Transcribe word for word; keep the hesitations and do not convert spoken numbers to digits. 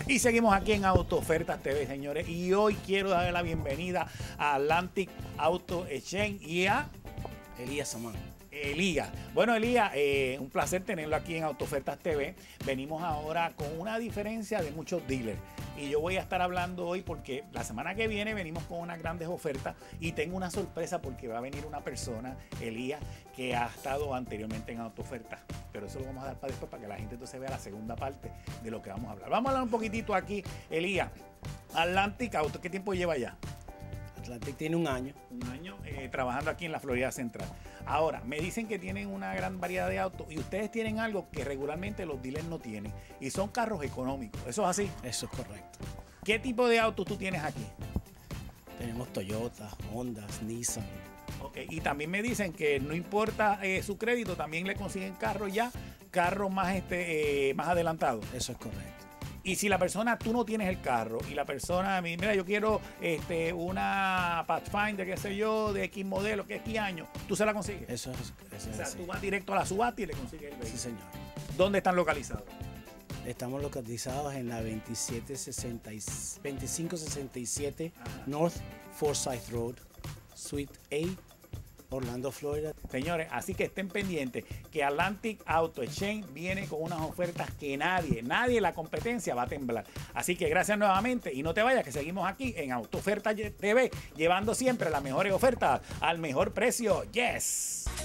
Y seguimos aquí en Auto Ofertas T V, señores. Y hoy quiero darle la bienvenida a Atlantic Auto Exchange y a Elías Samán. Elías. Bueno, Elías, eh, un placer tenerlo aquí en Auto Ofertas T V. Venimos ahora con una diferencia de muchos dealers. Y yo voy a estar hablando hoy porque la semana que viene venimos con unas grandes ofertas y tengo una sorpresa porque va a venir una persona, Elías, que ha estado anteriormente en Auto Ofertas. Pero eso lo vamos a dar para después para que la gente entonces vea la segunda parte de lo que vamos a hablar. Vamos a hablar un poquitito aquí, Elías. Atlantic Auto, ¿qué tiempo lleva ya? Atlantic tiene un año. Un año eh, trabajando aquí en la Florida Central. Ahora, me dicen que tienen una gran variedad de autos y ustedes tienen algo que regularmente los dealers no tienen y son carros económicos. ¿Eso es así? Eso es correcto. ¿Qué tipo de autos tú tienes aquí? Tenemos Toyota, Honda, Nissan. Okay. Y también me dicen que no importa eh, su crédito, también le consiguen carros ya, carros más, este, eh, más adelantados. Eso es correcto. Y si la persona, tú no tienes el carro y la persona, mira, yo quiero este, una Pathfinder, qué sé yo, de X modelo, que X año, tú se la consigues. Eso es, eso o es sea, así. tú vas directo a la subasta y le consigues el vehículo. Sí, señor. ¿Dónde están localizados? Estamos localizados en la veinticinco sesenta y siete North Forsyth Road, Suite A, Orlando, Florida. Señores, así que estén pendientes que Atlantic Auto Exchange viene con unas ofertas que nadie, nadie en la competencia va a temblar. Así que gracias nuevamente y no te vayas que seguimos aquí en Auto Ofertas T V llevando siempre las mejores ofertas al mejor precio. Yes.